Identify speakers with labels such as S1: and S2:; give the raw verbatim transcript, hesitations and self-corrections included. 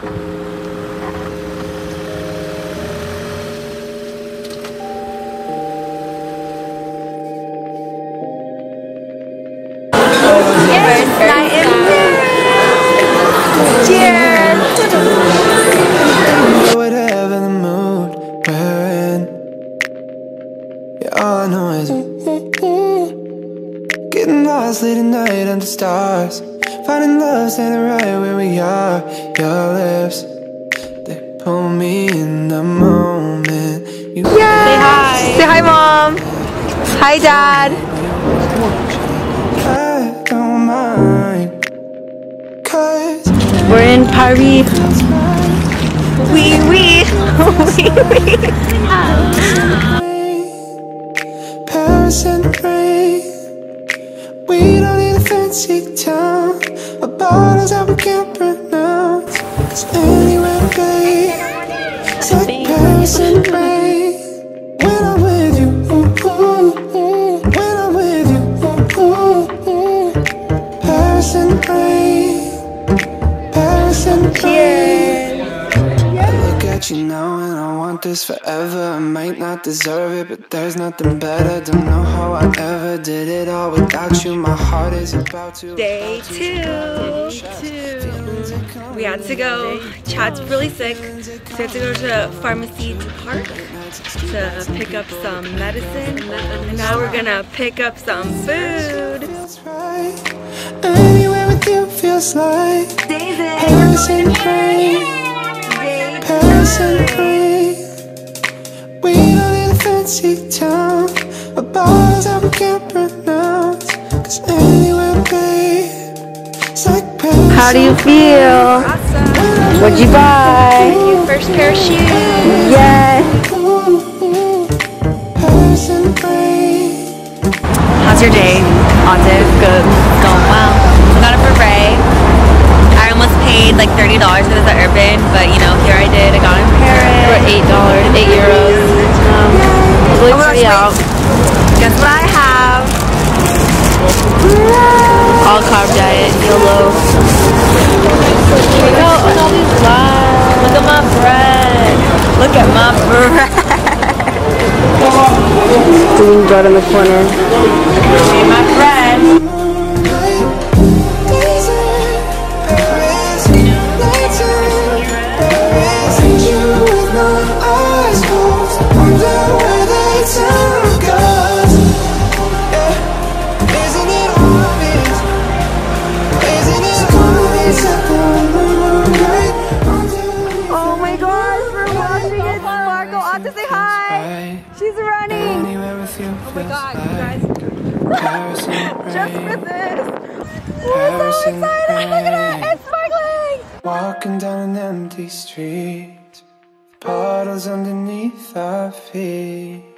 S1: Whatever the mood we're in, yeah, all I know is getting lost late at night under stars, finding love standing right where we are. Your lips, they pull me in the moment. You
S2: yeah. Say hi. Say hi, Mom. Hi, Dad.
S1: I don't mind, 'cause
S2: we're in Paris. Oui, oui. Oui, oui.
S1: Paris and rain. We don't need a fancy town, a bottles that we can't pronounce. 'Cause anywhere to be, it's like Paris and rain. When I'm with you, ooh, ooh, ooh. When I'm with you, ooh, ooh, ooh. Paris and rain, Paris and rain. You know, and I want this forever. I might not deserve it, but there's nothing better. Don't know how I ever did it all without you. My heart is about to.
S2: Day two. two. We had to go. Chad's really sick, so we had to go to pharmacy to park to pick up some medicine, and now we're gonna pick up some food.
S1: Anywhere with you feels like Paris and rain. Paris and rain. We don't need a fancy town, a bottles that we can't pronounce. 'Cause anywhere to be, it's like Paris.
S2: How do you feel? Awesome. What'd you buy? First pair of shoes. Yes.
S1: Paris and rain.
S2: How's your day? Awesome. Good. Going well. I got it for Ray. I almost paid like thirty dollars for this at Urban, but you know, here I did. I got it in Paris for eight dollars, eight euros. Um, really oh pretty out. Guess what I have? All carb diet, YOLO. Look at all these lights. Look at my bread. Look at my bread. Doing bread in the corner. See my bread. To say hi. She's running. Oh my god, you guys. Just missed this. We're so excited. Look at it. It's sparkling.
S1: Walking down an empty street, bottles underneath our feet.